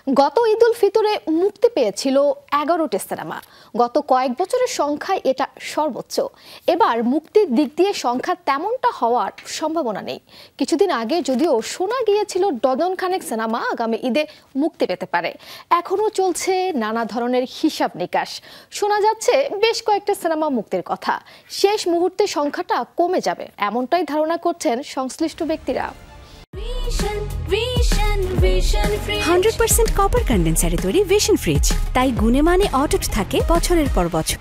গত ঈদুল ফিতরে মুক্তি পেয়েছিল 11টি সিনেমা। গত কয়েক বছরের সংখ্যায় এটা সর্বোচ্চ। এবার মুক্তির দিক দিয়ে সংখ্যা তেমনটা হওয়ার সম্ভাবনা নেই। কিছুদিন আগে যদিও শোনা গিয়েছিল ডজন খানেক সিনেমা আগামী ঈদে মুক্তি পেতে পারে। এখনও চলছে নানা ধরনের হিসাব নিকাশ। শোনা যাচ্ছে বেশ কয়েকটা সিনেমা মুক্তির কথা। শেষ মুহূর্তে সংখ্যাটা কমে যাবে, এমনটাই ধারণা করছেন সংশ্লিষ্ট ব্যক্তিরা। 100% কপার কন্ডেন্সারে তৈরি ভিশন ফ্রিজ, তাই গুণে মানে অটুট থাকে বছরের পর বছর।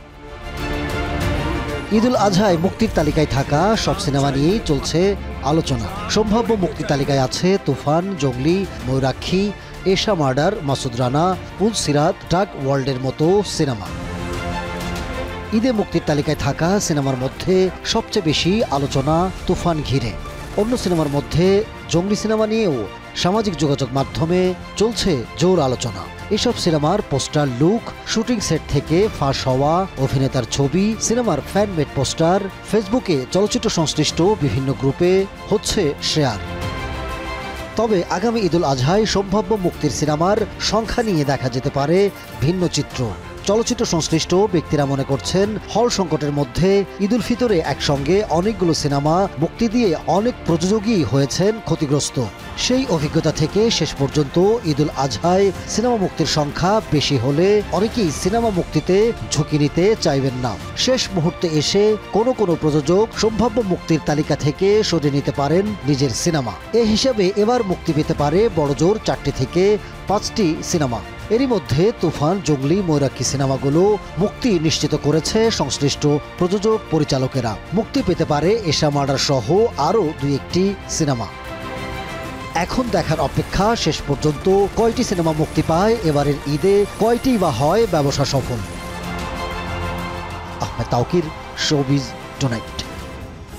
ঈদুল আজহায় মুক্তির তালিকায় থাকা সব সিনেমা নিয়েই চলছে আলোচনা। সম্ভাব্য মুক্তি তালিকায় আছে তুফান, জঙ্গলি, ময়ূরাক্ষী, এশা মার্ডার, মাসুদ রানা, পুলসিরাত, ডাক ওয়ার্ল্ডের মতো সিনেমা। ঈদে মুক্তির তালিকায় থাকা সিনেমার মধ্যে সবচেয়ে বেশি আলোচনা তুফান ঘিরে। অন্য সিনেমার মধ্যে জঙ্গলি সিনেমা নিয়েও সামাজিক যোগাযোগ মাধ্যমে চলছে জোর আলোচনা। এসব সিনেমার পোস্টার, লুক, শুটিং সেট থেকে ফাঁস হওয়া অভিনেতার ছবি, সিনেমার ফ্যানমেড পোস্টার ফেসবুকে চলচ্চিত্র সংশ্লিষ্ট বিভিন্ন গ্রুপে হচ্ছে শেয়ার। তবে আগামী ঈদুল আজহায় সম্ভাব্য মুক্তির সিনেমার সংখ্যা নিয়ে দেখা যেতে পারে ভিন্ন চিত্র। চলচ্চিত্র সংশ্লিষ্ট ব্যক্তিরা মনে করছেন, হল সংকটের মধ্যে ঈদুল ফিতরে একসঙ্গে অনেকগুলো সিনেমা মুক্তি দিয়ে অনেক প্রযোজকই হয়েছেন ক্ষতিগ্রস্ত। সেই অভিজ্ঞতা থেকে শেষ পর্যন্ত ঈদুল আজহায় সিনেমা মুক্তির সংখ্যা বেশি হলে অনেকেই সিনেমা মুক্তিতে ঝুঁকি নিতে চাইবেন না। শেষ মুহূর্তে এসে কোনো প্রযোজক সম্ভাব্য মুক্তির তালিকা থেকে সরিয়ে নিতে পারেন নিজের সিনেমা। এ হিসাবে এবার মুক্তি পেতে পারে বড়জোর 4টি থেকে 5টি সিনেমা। এরই মধ্যে তুফান, জঙ্গলি, ময়ূরাক্ষী সিনেমাগুলো মুক্তি নিশ্চিত করেছে সংশ্লিষ্ট প্রযোজক পরিচালকেরা। মুক্তি পেতে পারে এশা মার্ডার সহ আরও 2-1টি সিনেমা। এখন দেখার অপেক্ষা শেষ পর্যন্ত কয়টি সিনেমা মুক্তি পায় এবারের ঈদে, কয়টি বা হয় ব্যবসা সফল। Ahmed Taukir, showbiz tonight.